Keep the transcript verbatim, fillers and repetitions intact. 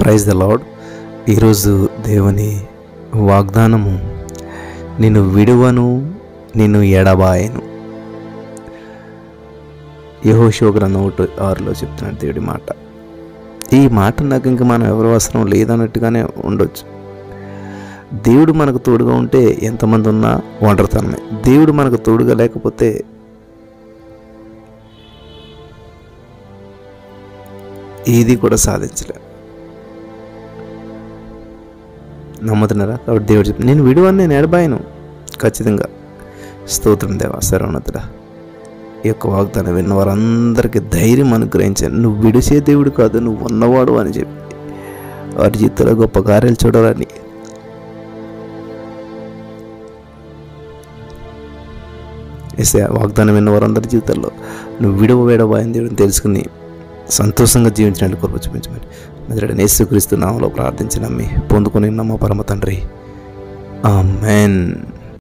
Praise the lord. ఈరోజు దేవుని వాగ్దానము, నిన్ను విడువను, నిన్ను ఎడబాయను. యెహోషువ గ్రంథం ఒకటి ఆరులో చెప్తున్నాడు దేవుడి మాట. ఈ మాట నాకు ఇంక మనం ఎవరి అవసరం లేదన్నట్టుగానే ఉండొచ్చు. దేవుడు మనకు తోడుగా ఉంటే ఎంతమంది ఉన్నా ఒంటరితనమే. దేవుడు మనకు తోడుగా లేకపోతే ఏది కూడా సాధించలే. నమ్ముతున్నారా? కాబట్టి దేవుడు చెప్తాను, నేను విడువని, నేను ఎడబాయను. ఖచ్చితంగా. స్తోత్రం దేవా, సర్వోన్నతుడా. ఈ యొక్క వాగ్దానం విన్న వారందరికీ ధైర్యం అనుగ్రహించాను. నువ్వు విడిచే దేవుడు కాదు, నువ్వు ఉన్నవాడు అని చెప్పి వారి జీవితంలో గొప్ప కార్యాలు చూడాలని వేసే వాగ్దానం విన్న వారందరి జీవితాల్లో నువ్వు విడువ వేడబాయని దేవుడిని తెలుసుకుని సంతోషంగా జీవించినట్టు కొరకు చూపించమని నజరేయుడైన యేసుక్రీస్తు నామములో ప్రార్థించి నమ్మి పొందుకుని నమ్మ పరమ తండ్రి, ఆమేన్.